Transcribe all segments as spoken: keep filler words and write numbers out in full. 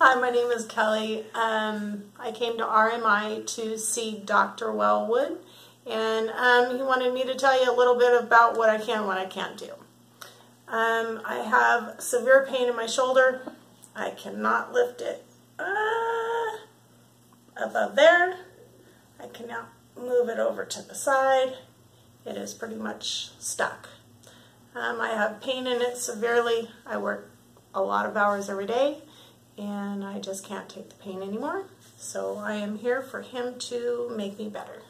Hi, my name is Kelly. Um, I came to R M I to see Doctor Wellwood, and um, he wanted me to tell you a little bit about what I can and what I can't do. Um, I have severe pain in my shoulder. I cannot lift it uh, above there. I cannot move it over to the side. It is pretty much stuck. Um, I have pain in it severely. I work a lot of hours every day, and I just can't take the pain anymore. So I am here for him to make me better.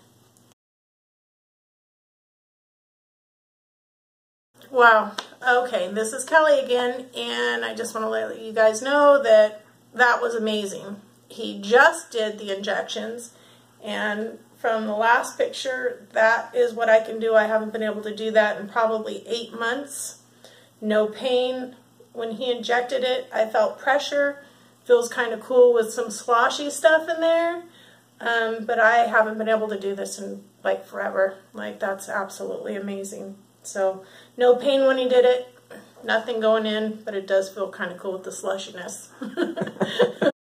Wow. Okay, this is Kelly again, and I just want to let you guys know that that was amazing. He just did the injections, and from the last picture, that is what I can do. I haven't been able to do that in probably eight months. No pain. When he injected it, I felt pressure. Feels kind of cool with some sloshy stuff in there. Um, but I haven't been able to do this in like forever. Like, that's absolutely amazing. So no pain when he did it. Nothing going in, but it does feel kind of cool with the slushiness.